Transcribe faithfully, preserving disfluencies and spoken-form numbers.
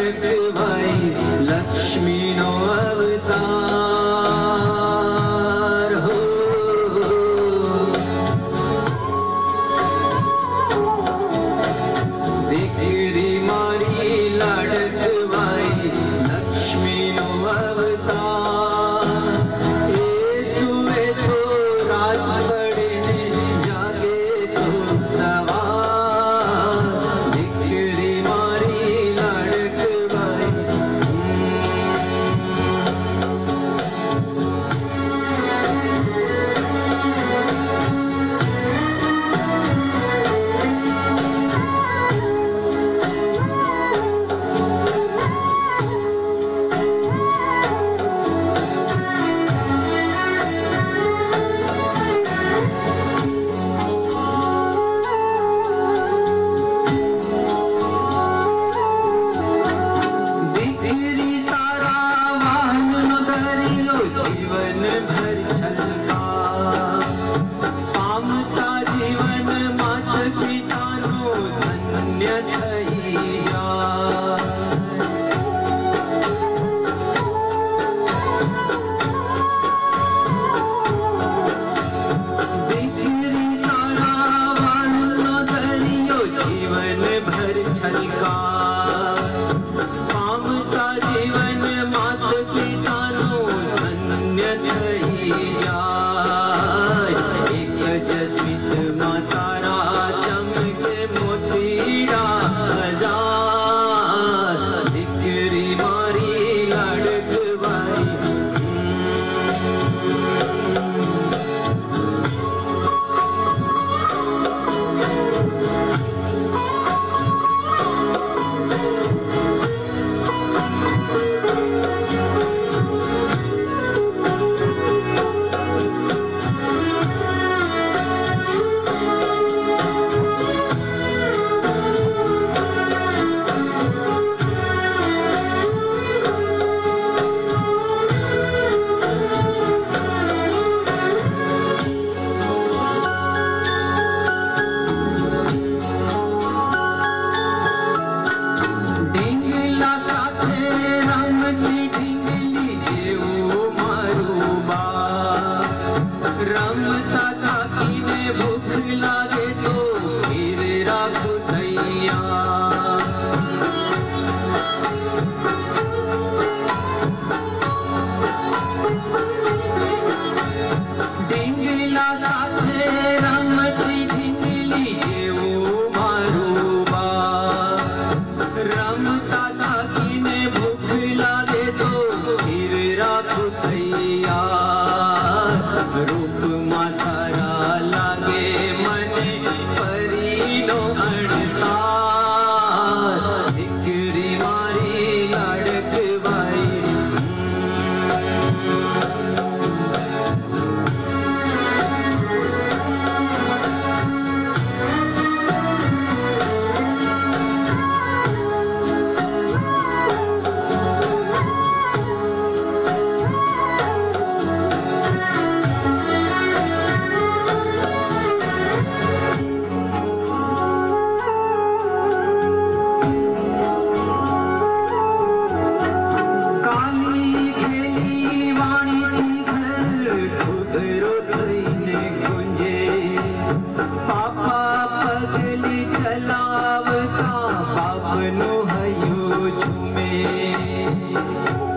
लाडक भाई लक्ष्मी नो अवतार हो। दीकरी मारी लाडक भाई लक्ष्मी नो अवतार। येसुए तो रात पड़े जागे तो सवार। दीकरी मारी लाडक भाई जीवन भर छलका पामता जीवन मात पिता नो धन्य थई जाय। दीकरी तारा वालो दरियो जीवन भर छलका पामता जीवन मात पिता नो धन्य थई जाय। एक जस्मित मातारा चमके मोतीड़ा हजार। दीकरी मारी लाडक भाई ढींगला साथे रमती ढींगली जेऊ मारू बाप। रमता काकी ने भूख लागे तो फिर राखू तैयार। ढींगला साथे रमती ढींगली जेऊ मारू बाप। रमता काकी ने भूख लागे तो फिर राखू तैयार। रूप मातारा लागे मने परी नो अणसार। दीकरी मारी लाडक भाई चलावता बापनो हयो झूमे।